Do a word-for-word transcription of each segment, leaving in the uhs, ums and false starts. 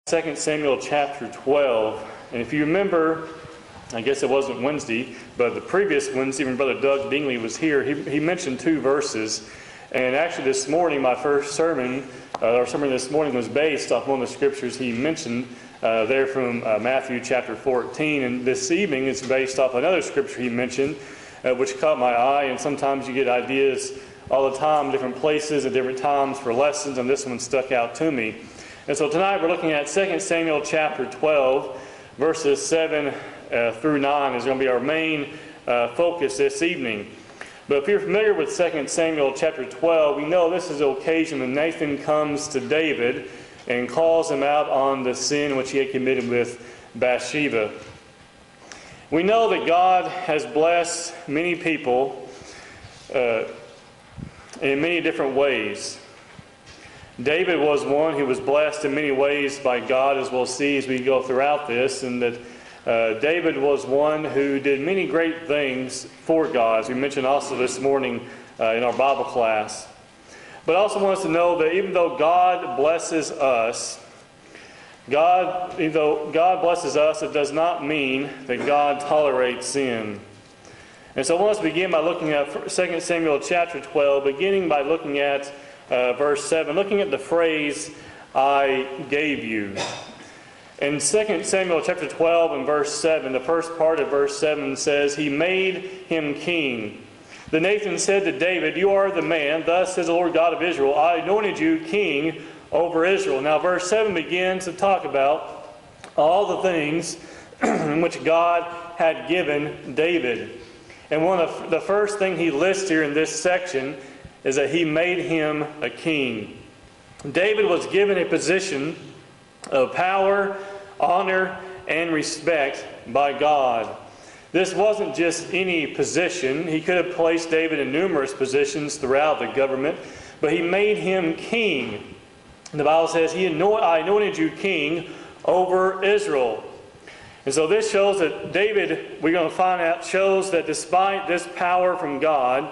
Second Samuel chapter twelve. And if you remember, I guess it wasn't Wednesday, but the previous Wednesday when Brother Doug Dingley was here, he, he mentioned two verses. And actually this morning, my first sermon, uh, our sermon this morning was based off one of the scriptures he mentioned uh, there from uh, Matthew chapter fourteen. And this evening it's based off another scripture he mentioned, uh, which caught my eye. And sometimes you get ideas all the time, different places at different times for lessons, and this one stuck out to me. And so tonight we're looking at Second Samuel chapter twelve, verses seven uh, through nine is going to be our main uh, focus this evening. But if you're familiar with Second Samuel chapter twelve, we know this is the occasion when Nathan comes to David and calls him out on the sin which he had committed with Bathsheba. We know that God has blessed many people uh, in many different ways. David was one who was blessed in many ways by God, as we'll see as we go throughout this, and that uh, David was one who did many great things for God, as we mentioned also this morning uh, in our Bible class. But I also want us to know that even though God blesses us, God, even though God blesses us, it does not mean that God tolerates sin. And so I want us to begin by looking at Second Samuel chapter twelve, beginning by looking at Uh, verse seven, looking at the phrase, I gave you. In Second Samuel chapter twelve and verse seven, the first part of verse seven says, He made him king. Then Nathan said to David, You are the man, thus says the Lord God of Israel, I anointed you king over Israel. Now verse seven begins to talk about all the things in which God had given David. And one of the first thing he lists here in this section is that he made him a king. David was given a position of power, honor, and respect by God. This wasn't just any position. He could have placed David in numerous positions throughout the government, but he made him king. And the Bible says, he anointed, I anointed you king over Israel. And so this shows that David, we're going to find out, shows that despite this power from God,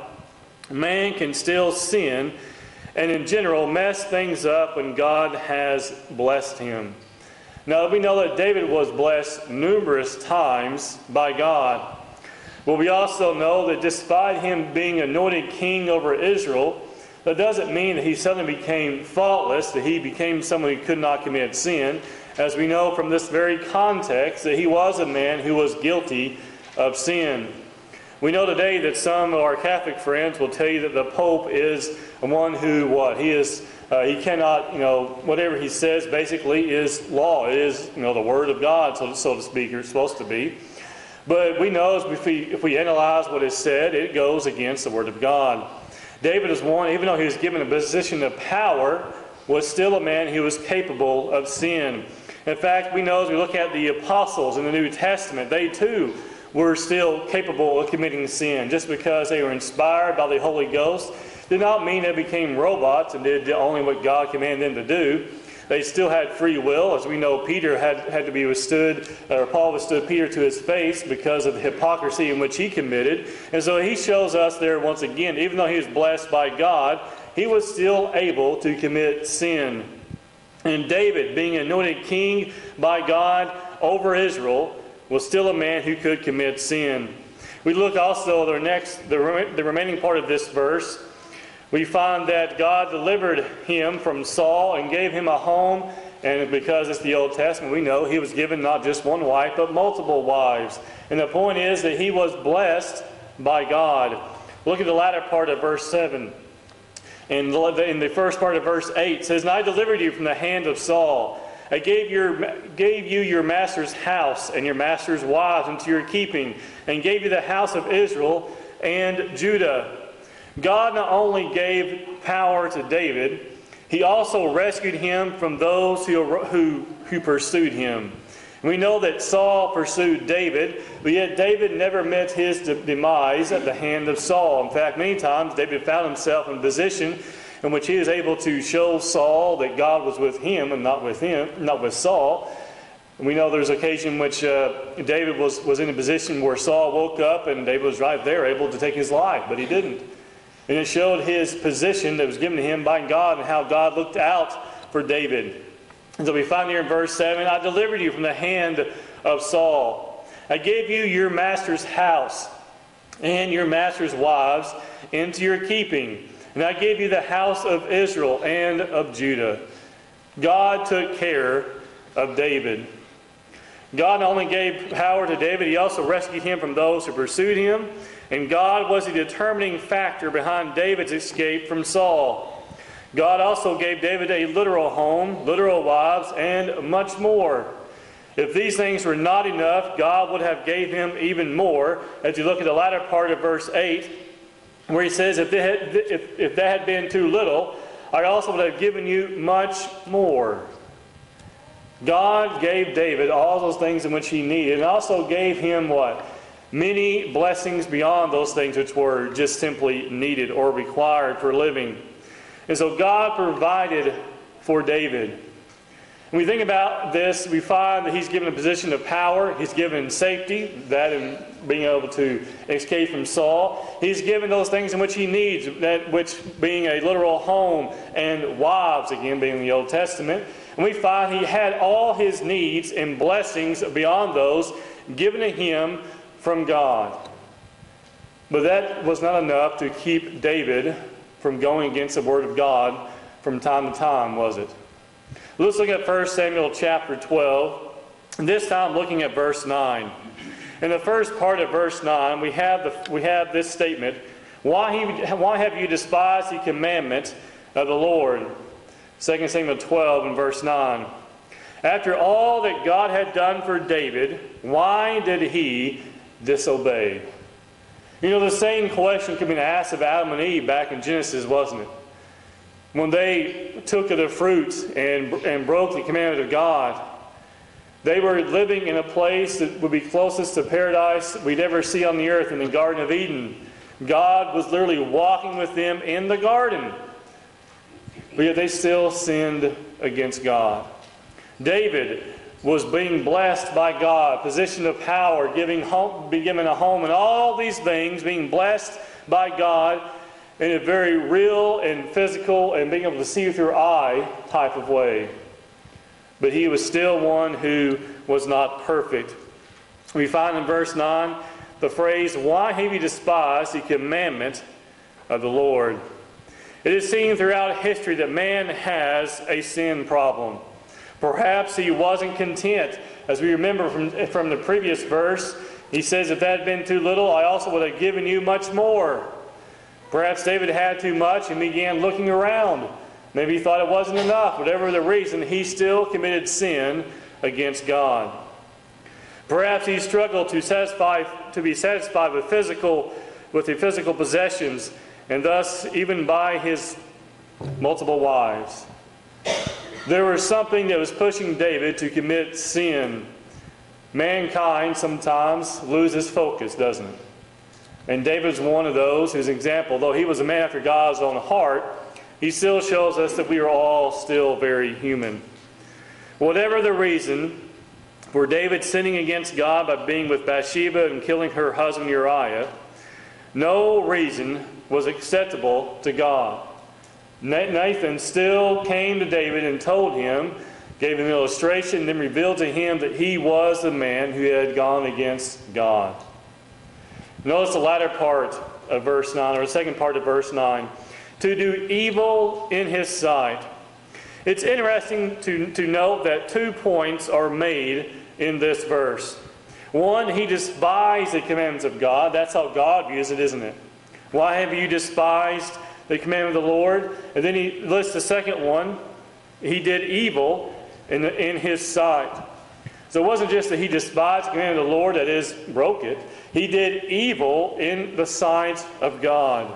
man can still sin and in general mess things up when God has blessed him. Now we know that David was blessed numerous times by God. But we also know that despite him being anointed king over Israel, that doesn't mean that he suddenly became faultless, that he became someone who could not commit sin. As we know from this very context that he was a man who was guilty of sin. We know today that some of our Catholic friends will tell you that the Pope is one who, what? He is, uh, he cannot, you know, whatever he says basically is law. It is, you know, the Word of God, so, so to speak, or it's supposed to be. But we know if we, if we analyze what is said, it goes against the Word of God. David is one, even though he was given a position of power, was still a man who was capable of sin. In fact, we know as we look at the apostles in the New Testament, they too were still capable of committing sin. Just because they were inspired by the Holy Ghost did not mean they became robots and did only what God commanded them to do. They still had free will. As we know, Peter had, had to be withstood, or Paul withstood Peter to his face because of the hypocrisy in which he committed. And so he shows us there once again, even though he was blessed by God, he was still able to commit sin. And David, being anointed king by God over Israel, was still a man who could commit sin. We look also at the next, the, the remaining part of this verse. We find that God delivered him from Saul and gave him a home. And because it's the Old Testament, we know he was given not just one wife, but multiple wives. And the point is that he was blessed by God. Look at the latter part of verse seven. And in the first part of verse eight, it says, And I delivered you from the hand of Saul. I gave, your, gave you your master's house and your master's wives into your keeping, and gave you the house of Israel and Judah. God not only gave power to David, he also rescued him from those who, who, who pursued him. We know that Saul pursued David, but yet David never met his de- demise at the hand of Saul. In fact, many times David found himself in a position in which he was able to show Saul that God was with him and not with him, not with Saul. And we know there's an occasion in which uh, David was, was in a position where Saul woke up and David was right there able to take his life, but he didn't. And it showed his position that was given to him by God and how God looked out for David. And so we find here in verse seven, I delivered you from the hand of Saul. I gave you your master's house and your master's wives into your keeping. And I gave you the house of Israel and of Judah. God took care of David. God not only gave power to David, He also rescued him from those who pursued him. And God was the determining factor behind David's escape from Saul. God also gave David a literal home, literal wives, and much more. If these things were not enough, God would have gave him even more. As you look at the latter part of verse eight, where He says, if, had, if, if that had been too little, I also would have given you much more. God gave David all those things in which he needed, and also gave him what? Many blessings beyond those things which were just simply needed or required for living. And so God provided for David. When we think about this, we find that He's given a position of power. He's given safety, that in being able to escape from Saul. He's given those things in which he needs, that which being a literal home and wives, again being in the Old Testament. And we find he had all his needs and blessings beyond those given to him from God. But that was not enough to keep David from going against the Word of God from time to time, was it? Let's look at First Samuel chapter twelve, and this time looking at verse nine. In the first part of verse nine, we have, the, we have this statement, why, he, why have you despised the commandment of the Lord? Second Samuel twelve and verse nine. After all that God had done for David, why did he disobey? You know, the same question could be asked of Adam and Eve back in Genesis, wasn't it? When they took of the fruit and, and broke the commandment of God, they were living in a place that would be closest to paradise we'd ever see on the earth, in the Garden of Eden. God was literally walking with them in the garden. But yet they still sinned against God. David was being blessed by God, position of power, giving home, being given a home, and all these things, being blessed by God in a very real and physical and being able to see with your eye type of way. But he was still one who was not perfect. We find in verse nine the phrase, why have you despised the commandment of the Lord? It is seen throughout history that man has a sin problem. Perhaps he wasn't content. As we remember from, from the previous verse, he says, if that had been too little, I also would have given you much more. Perhaps David had too much and began looking around. Maybe he thought it wasn't enough. Whatever the reason, he still committed sin against God. Perhaps he struggled to satisfy, to be satisfied with physical, with the physical possessions, and thus even by his multiple wives. There was something that was pushing David to commit sin. Mankind sometimes loses focus, doesn't it? And David's one of those whose example, though he was a man after God's own heart, he still shows us that we are all still very human. Whatever the reason for David sinning against God by being with Bathsheba and killing her husband Uriah, no reason was acceptable to God. Nathan still came to David and told him, gave him an illustration, and then revealed to him that he was the man who had gone against God. Notice the latter part of verse nine, or the second part of verse nine. To do evil in his sight. It's interesting to, to note that two points are made in this verse. One, he despised the commandments of God. That's how God views it, isn't it? Why have you despised the commandment of the Lord? And then he lists the second one. He did evil in, the, in his sight. So it wasn't just that he despised the commandment of the Lord, that is, broke it. He did evil in the sight of God.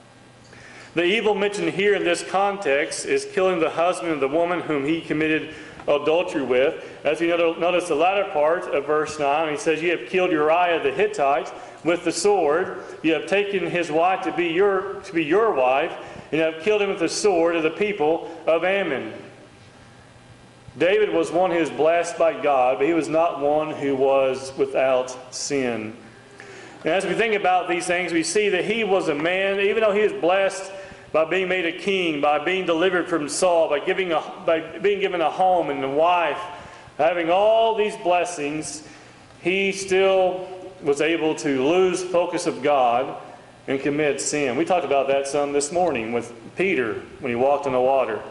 The evil mentioned here in this context is killing the husband of the woman whom he committed adultery with. As we notice the latter part of verse nine, he says, you have killed Uriah the Hittite with the sword. You have taken his wife to be your, to be your wife, and you have killed him with the sword of the people of Ammon. David was one who was blessed by God, but he was not one who was without sin. And as we think about these things, we see that he was a man, even though he was blessed by being made a king, by being delivered from Saul, by, giving a, by being given a home and a wife, having all these blessings, he still was able to lose focus of God and commit sin. We talked about that some this morning with Peter when he walked on the water.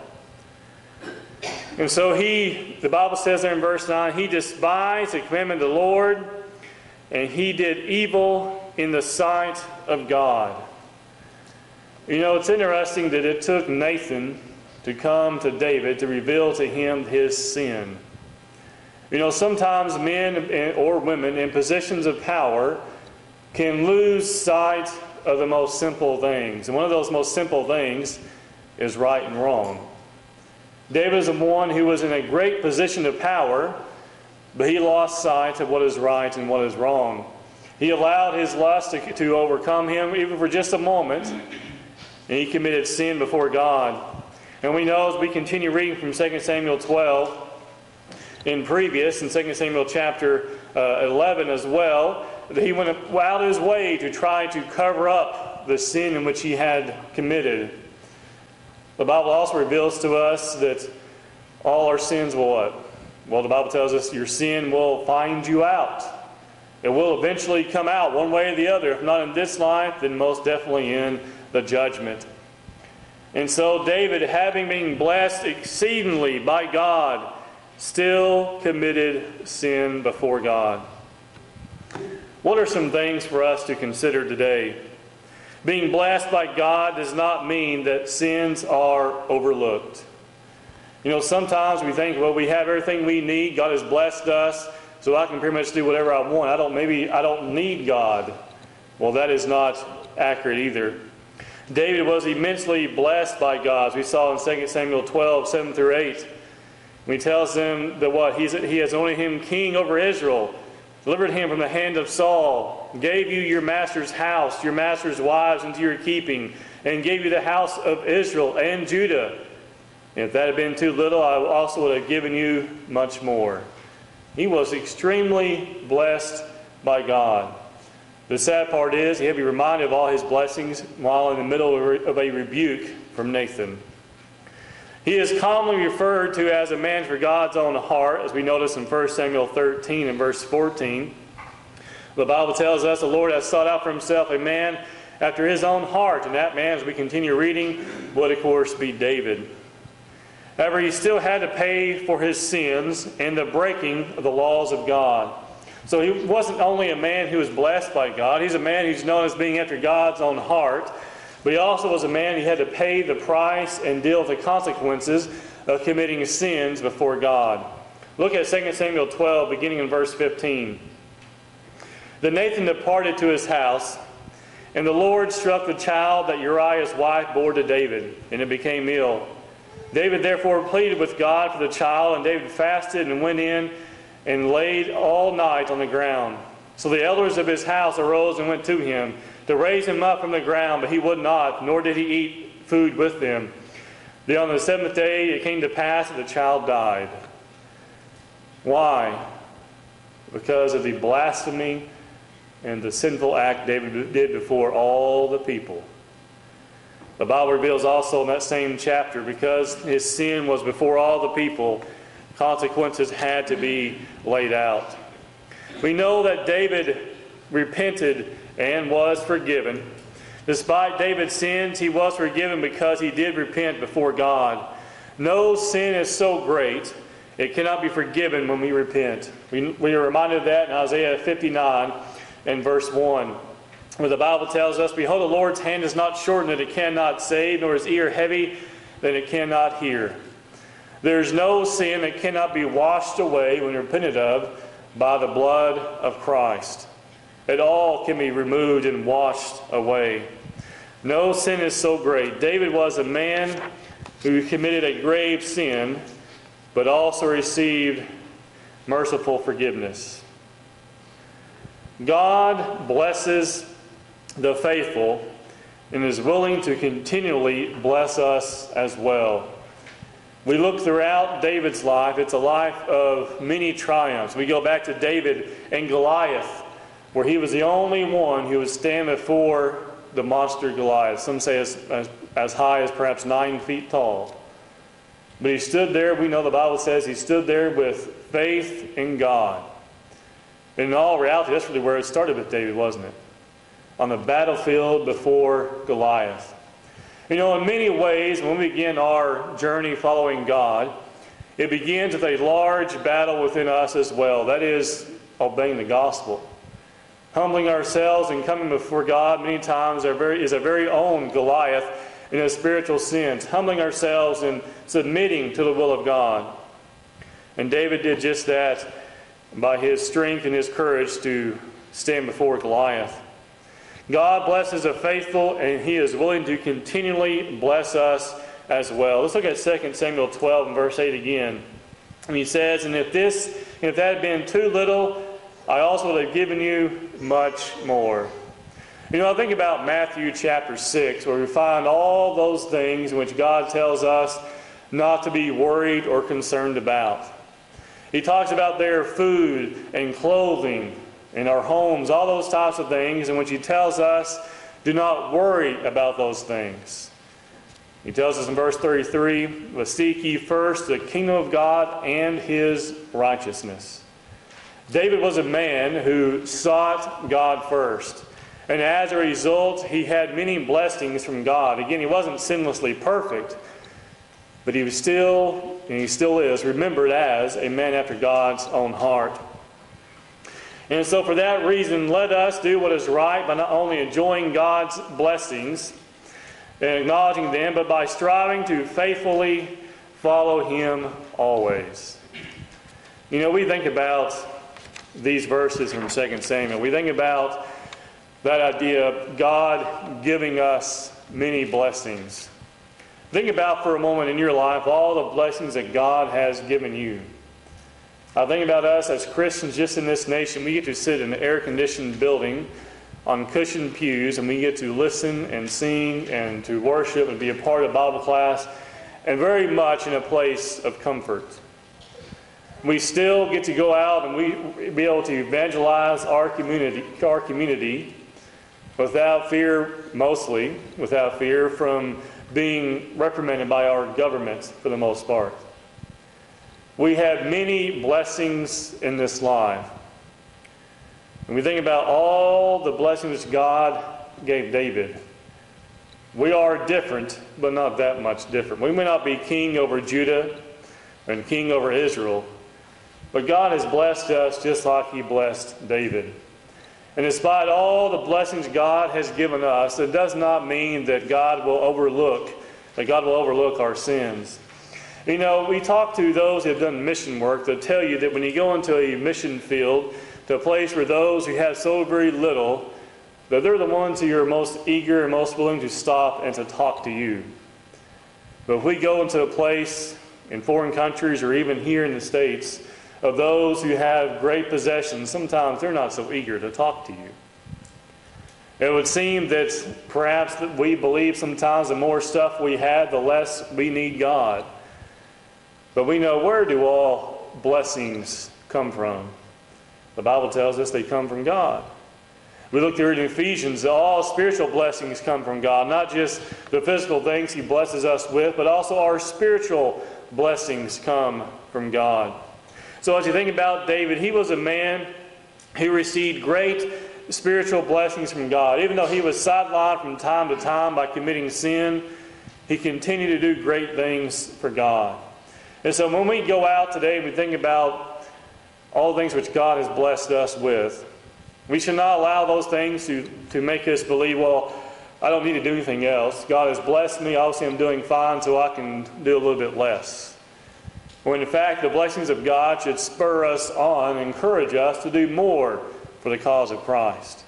And so he, the Bible says there in verse nine, he despised the commandment of the Lord, and he did evil in the sight of God. You know, it's interesting that it took Nathan to come to David to reveal to him his sin. You know, sometimes men or women in positions of power can lose sight of the most simple things. And one of those most simple things is right and wrong. David is the one who was in a great position of power, but he lost sight of what is right and what is wrong. He allowed his lust to, to overcome him even for just a moment, and he committed sin before God. And we know as we continue reading from Second Samuel twelve, in previous, in Second Samuel chapter uh, eleven as well, that he went out of his way to try to cover up the sin in which he had committed. The Bible also reveals to us that all our sins will what? Well, the Bible tells us your sin will find you out. It will eventually come out one way or the other. If not in this life, then most definitely in the judgment. And so David, having been blessed exceedingly by God, still committed sin before God. What are some things for us to consider today? Being blessed by God does not mean that sins are overlooked. You know, sometimes we think, well, we have everything we need. God has blessed us, so I can pretty much do whatever I want. I don't, maybe I don't need God. Well, that is not accurate either. David was immensely blessed by God, as we saw in Second Samuel twelve, seven through eight. When he tells them that what he's, he has anointed him king over Israel, delivered him from the hand of Saul, gave you your master's house, your master's wives into your keeping, and gave you the house of Israel and Judah. And if that had been too little, I also would have given you much more. He was extremely blessed by God. The sad part is he had to be reminded of all his blessings while in the middle of a rebuke from Nathan. He is commonly referred to as a man for God's own heart, as we notice in First Samuel thirteen and verse fourteen. The Bible tells us the Lord has sought out for himself a man after his own heart, and that man, as we continue reading, would of course be David. However, he still had to pay for his sins and the breaking of the laws of God. So he wasn't only a man who was blessed by God, he's a man who's known as being after God's own heart. But he also was a man who had to pay the price and deal with the consequences of committing sins before God. Look at Second Samuel twelve, beginning in verse fifteen. Then Nathan departed to his house, and the Lord struck the child that Uriah's wife bore to David, and it became ill. David therefore pleaded with God for the child, and David fasted and went in and laid all night on the ground. So the elders of his house arose and went to him to raise him up from the ground, but he would not, nor did he eat food with them. Then on the seventh day it came to pass that the child died. Why? Because of the blasphemy and the sinful act David did before all the people. The Bible reveals also in that same chapter, because his sin was before all the people, consequences had to be laid out. We know that David repented and was forgiven. Despite David's sins, he was forgiven because he did repent before God. No sin is so great, it cannot be forgiven when we repent. We, we are reminded of that in Isaiah fifty-nine and verse one, where the Bible tells us, "Behold, the Lord's hand is not shortened that it cannot save, nor his ear heavy that it cannot hear." There is no sin that cannot be washed away when repented of by the blood of Christ. It all can be removed and washed away. No sin is so great. David was a man who committed a grave sin, but also received merciful forgiveness. God blesses the faithful and is willing to continually bless us as well. We look throughout David's life. It's a life of many triumphs. We go back to David and Goliath, where he was the only one who would stand before the monster Goliath. Some say as, as, as high as perhaps nine feet tall. But he stood there, we know the Bible says he stood there with faith in God. And in all reality, that's really where it started with David, wasn't it? On the battlefield before Goliath. You know, in many ways, when we begin our journey following God, it begins with a large battle within us as well. That is, obeying the gospel. Humbling ourselves and coming before God many times are very, is a very own Goliath in a spiritual sense. Humbling ourselves and submitting to the will of God. And David did just that by his strength and his courage to stand before Goliath. God blesses the faithful, and He is willing to continually bless us as well. Let's look at Second Samuel twelve and verse eight again. And he says, And if this, if that had been too little, I also would have given you much more. You know, I think about Matthew chapter six, where we find all those things in which God tells us not to be worried or concerned about. He talks about their food and clothing, in our homes, all those types of things, in which He tells us, do not worry about those things. He tells us in verse thirty-three, but seek ye first the kingdom of God and His righteousness. David was a man who sought God first. And as a result, he had many blessings from God. Again, he wasn't sinlessly perfect, but he was still, and he still is, remembered as a man after God's own heart. And so for that reason, let us do what is right by not only enjoying God's blessings and acknowledging them, but by striving to faithfully follow Him always. You know, we think about these verses from Second Samuel. We think about that idea of God giving us many blessings. Think about for a moment in your life all the blessings that God has given you. I think about us as Christians just in this nation. We get to sit in an air-conditioned building on cushioned pews, and we get to listen and sing and to worship and be a part of Bible class, and very much in a place of comfort. We still get to go out and we be able to evangelize our community, our community without fear, mostly without fear from being reprimanded by our government for the most part. We have many blessings in this life. And we think about all the blessings God gave David. We are different, but not that much different. We may not be king over Judah and king over Israel, but God has blessed us just like He blessed David. And despite all the blessings God has given us, it does not mean that God will overlook, that God will overlook our sins. You know, we talk to those who have done mission work. They'll tell you that when you go into a mission field, to a place where those who have so very little, that they're the ones who are most eager and most willing to stop and to talk to you. But if we go into a place in foreign countries or even here in the States of those who have great possessions, sometimes they're not so eager to talk to you. It would seem that perhaps that we believe sometimes the more stuff we have, the less we need God. But we know, where do all blessings come from? The Bible tells us they come from God. We look there in Ephesians, all spiritual blessings come from God, not just the physical things He blesses us with, but also our spiritual blessings come from God. So as you think about David, he was a man who received great spiritual blessings from God. Even though he was sidelined from time to time by committing sin, he continued to do great things for God. And so when we go out today, we think about all the things which God has blessed us with. We should not allow those things to, to make us believe, well, I don't need to do anything else. God has blessed me. Obviously, I'm doing fine, so I can do a little bit less. When in fact, the blessings of God should spur us on and encourage us to do more for the cause of Christ.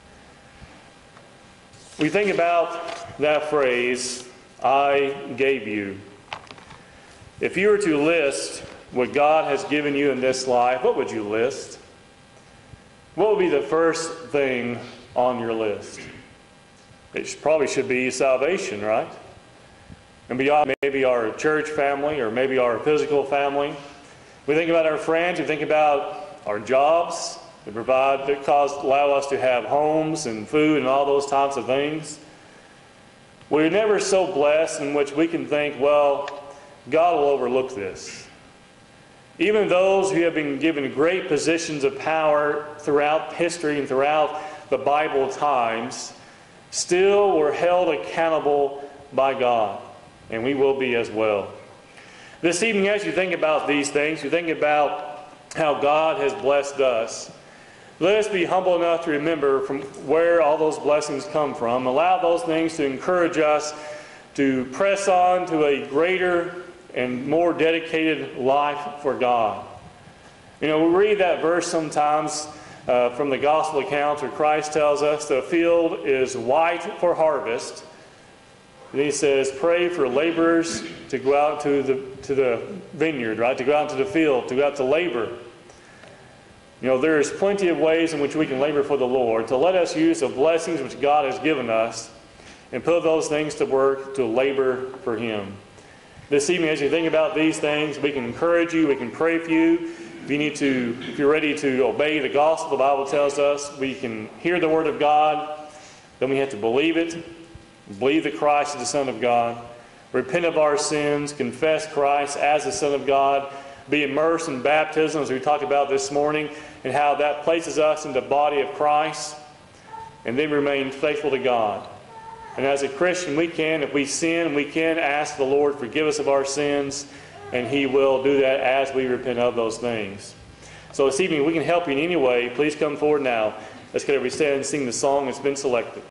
We think about that phrase, I gave you. If you were to list what God has given you in this life, what would you list? What would be the first thing on your list? It probably should be salvation, right? And beyond maybe our church family or maybe our physical family. We think about our friends, we think about our jobs, that provide, that cause, allow us to have homes and food and all those types of things. We're never so blessed in which we can think, well, God will overlook this. Even those who have been given great positions of power throughout history and throughout the Bible times still were held accountable by God, and we will be as well. This evening, as you think about these things, you think about how God has blessed us, let us be humble enough to remember from where all those blessings come from. Allow those things to encourage us to press on to a greater and more dedicated life for God. You know, we read that verse sometimes uh, from the gospel accounts where Christ tells us the field is white for harvest. And he says, pray for laborers to go out to the, to the vineyard, right? To go out to the field, to go out to labor. You know, there's plenty of ways in which we can labor for the Lord. So let us use the blessings which God has given us and put those things to work to labor for Him. This evening, as you think about these things, we can encourage you, we can pray for you. If you need to, if you're ready to obey the gospel, the Bible tells us we can hear the Word of God, then we have to believe it, believe that Christ is the Son of God, repent of our sins, confess Christ as the Son of God, be immersed in baptism, as we talked about this morning, and how that places us in the body of Christ, and then remain faithful to God. And as a Christian, we can, if we sin, we can ask the Lord forgive us of our sins, and He will do that as we repent of those things. So this evening, we can help you in any way. Please come forward now. Let's get everybody stand and sing the song that's been selected.